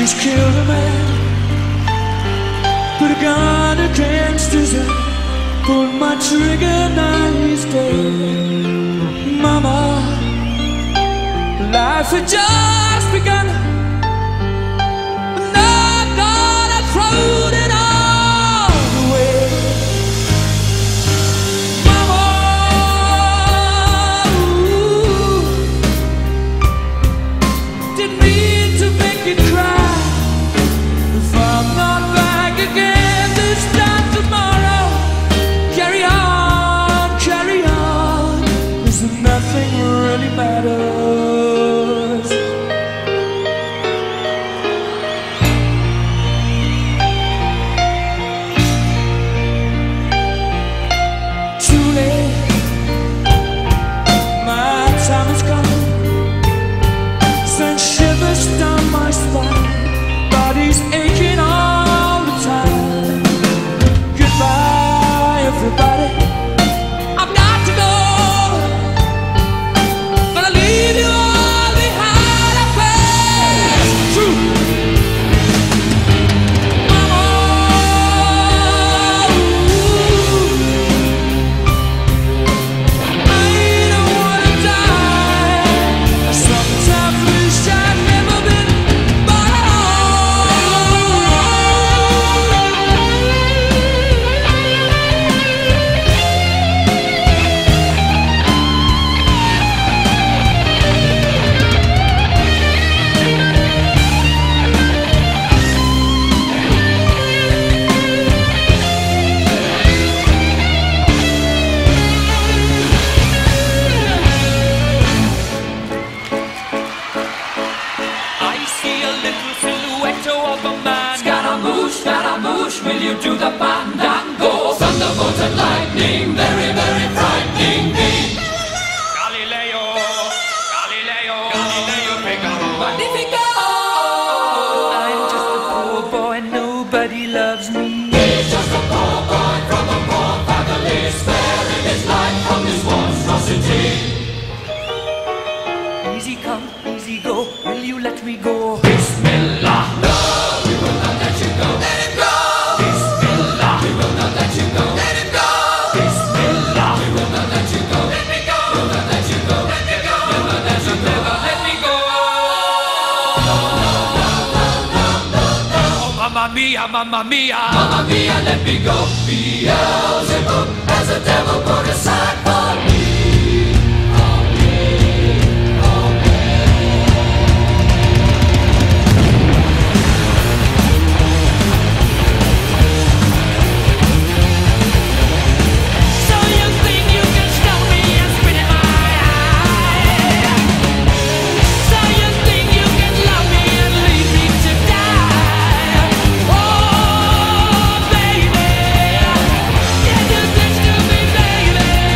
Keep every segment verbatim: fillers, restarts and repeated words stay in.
killed a man, put a gun against his head, pulled my trigger, now he's dead. Mama, life had just begun, and I thought I'd thrown it all away. Mama, ooh, didn't mean to make you cry. If I'm not back again this time tomorrow, carry on, carry on, 'cause nothing really matters. Too late, my time is gone. Send shivers down my spine, body's aching all the time. Goodbye, everybody, I've got to go. Gonna leave you all behind. I pass through. Mama, ooh, I don't wanna die. I sometimes wish I'd never been born at I see a little silhouette of a man. Scaramouche, Scaramouche, will you do the fandango? Thunderbolt and lightning, very, very frightening me. Galileo, Galileo, Galileo Figaro. Magnifico! I'm just a poor boy, nobody loves me. He's just a poor boy from a poor family, sparing his life from this monstrosity. Easy come, easy go, will you let me go? Bismillah, no, we will not let you go. Let him go! Bismillah, we will not let you go. Let him go! Bismillah, we will not let you go. Let me go! We'll not let you go. Let me go! We'll not let you go. Let me go! No, no, no, no, no, no, no. Oh, mamma mia, mamma mia, mamma mia, let me go. Beelzebub has a devil put aside for me. So you think you can stop me and spit in my eye? So you think you can love me and leave me to die? Oh, baby, can you this to me, baby?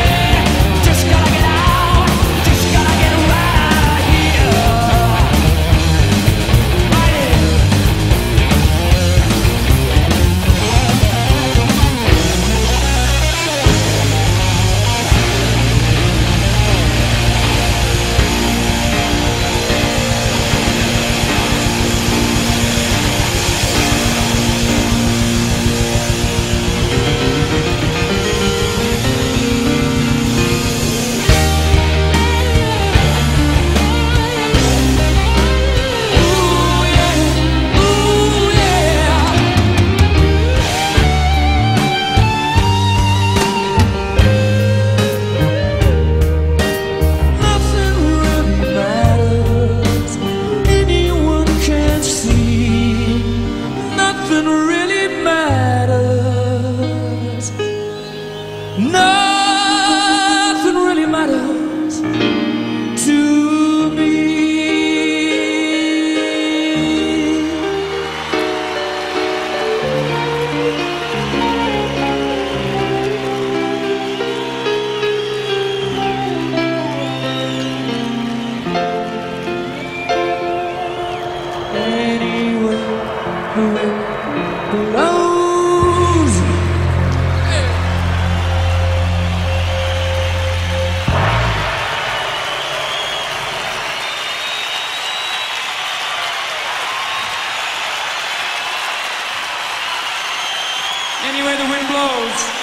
goes.